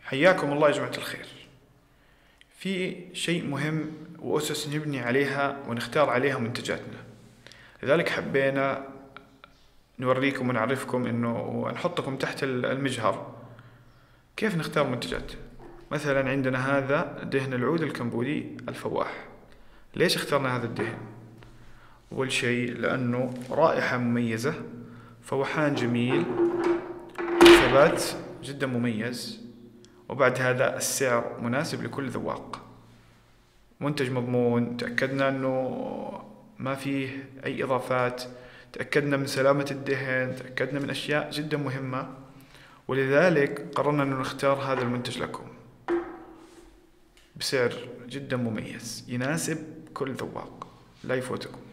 حياكم الله يا جماعة الخير. في شيء مهم وأسس نبني عليها ونختار عليها منتجاتنا، لذلك حبينا نوريكم ونعرفكم ونحطكم تحت المجهر كيف نختار منتجات. مثلا عندنا هذا دهن العود الكمبودي الفواح. ليش اخترنا هذا الدهن؟ أول شيء لأنه رائحة مميزة، فوحان جميل، ثبات جدا مميز، وبعد هذا السعر مناسب لكل ذواق. منتج مضمون، تأكدنا أنه ما فيه أي إضافات، تأكدنا من سلامة الدهن، تأكدنا من أشياء جدا مهمة، ولذلك قررنا أنه نختار هذا المنتج لكم بسعر جدا مميز يناسب كل ذواق، لا يفوتكم.